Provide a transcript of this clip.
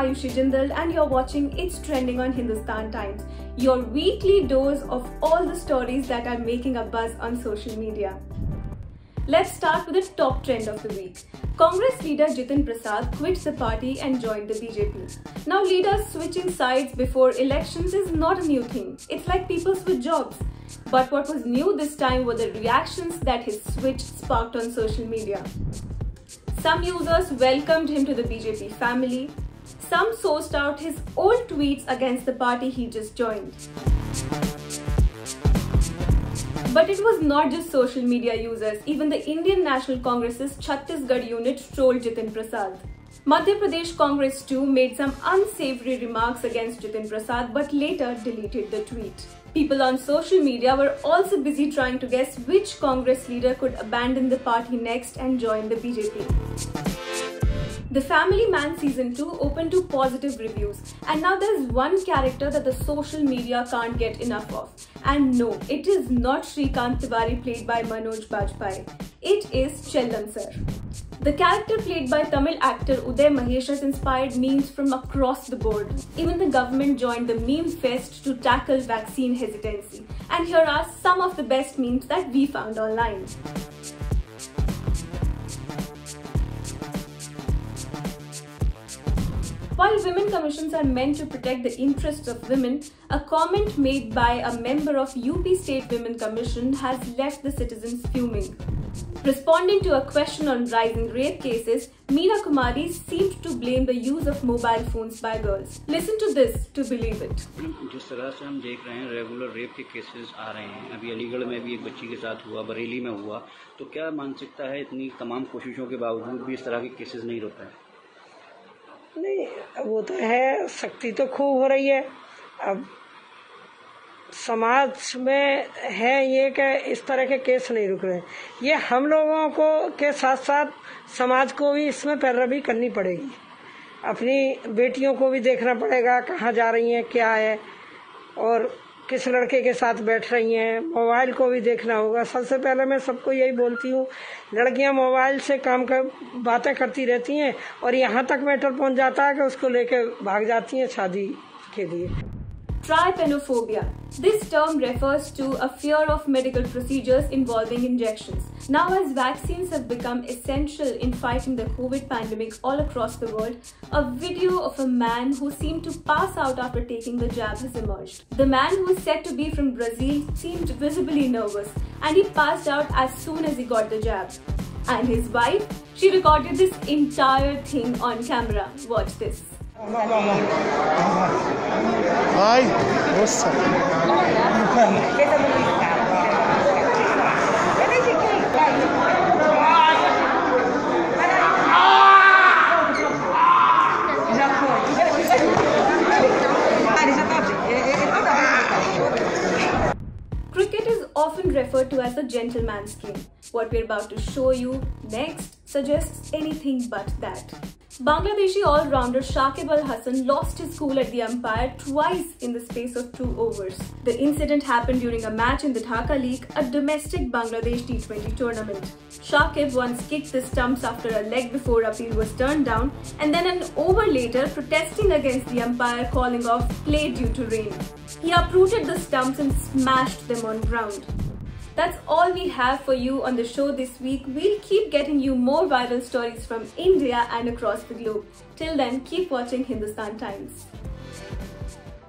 Ayushi Jindal and you're watching It's Trending on Hindustan Times, your weekly dose of all the stories that are making a buzz on social media. Let's start with the top trend of the week. Congress leader Jitin Prasad quit the party and joined the BJP. Now leaders switching sides before elections is not a new thing. It's like people switch jobs. But what was new this time were the reactions that his switch sparked on social media. Some users welcomed him to the BJP family. Some sourced out his old tweets against the party he just joined. But it was not just social media users. Even the Indian National Congress's Chhattisgarh unit trolled Jitin Prasad. Madhya Pradesh Congress too made some unsavory remarks against Jitin Prasad but later deleted the tweet. People on social media were also busy trying to guess which Congress leader could abandon the party next and join the BJP. The Family Man Season 2 opened to positive reviews, and now there is one character that the social media can't get enough of. And no, it is not Shrikant Tiwari played by Manoj Bajpayee. It is Chellam Sir. The character played by Tamil actor Uday Mahesh has inspired memes from across the board. Even the government joined the meme fest to tackle vaccine hesitancy. And here are some of the best memes that we found online. While women commissions are meant to protect the interests of women, a comment made by a member of UP State Women Commission has left the citizens fuming. Responding to a question on rising rape cases, Meena Kumari seemed to blame the use of mobile phones by girls. Listen to this to believe it. जिस तरह से हम देख रहे हैं regular rape के cases आ रहे हैं, अभी अलीगढ़ में भी एक बच्ची के साथ हुआ, बरेली में हुआ, तो क्या मानसिकता है इतनी तमाम कोशिशों के बावजूद भी इस तरह के केसेस नहीं रोकते हैं? नहीं, वो तो है, सख्ती तो खूब हो रही है। अब समाज में है ये कि इस तरह के केस नहीं रुक रहे। ये हम लोगों को के साथ साथ समाज को भी इसमें पैरवी करनी पड़ेगी। अपनी बेटियों को भी देखना पड़ेगा कहाँ जा रही हैं, क्या है और किस लड़के के साथ बैठ रही हैं। मोबाइल को भी देखना होगा। सबसे पहले मैं सबको यही बोलती हूँ, लड़कियां मोबाइल से काम कर बातें करती रहती हैं और यहाँ तक मैटर पहुँच जाता है कि उसको लेके भाग जाती हैं शादी के लिए। Trypanophobia. This term refers to a fear of medical procedures involving injections. Now, as vaccines have become essential in fighting the COVID pandemic all across the world, a video of a man who seemed to pass out after taking the jab has emerged. The man, who is said to be from Brazil, seemed visibly nervous and he passed out as soon as he got the jab. And his wife, she recorded this entire thing on camera. Watch this. Hi, what's up? Cricket is often referred to as the gentleman's game. What we're about to show you next suggests anything but that. Bangladeshi all-rounder Shakib Al Hasan lost his cool at the umpire twice in the space of 2 overs. The incident happened during a match in the Dhaka League, a domestic Bangladesh T20 tournament. Shakib once kicked the stumps after a leg before appeal was turned down, and then an over later protesting against the umpire calling off play due to rain. He uprooted the stumps and smashed them on ground. That's all we have for you on the show this week. We'll keep getting you more viral stories from India and across the globe. Till then, keep watching Hindustan Times.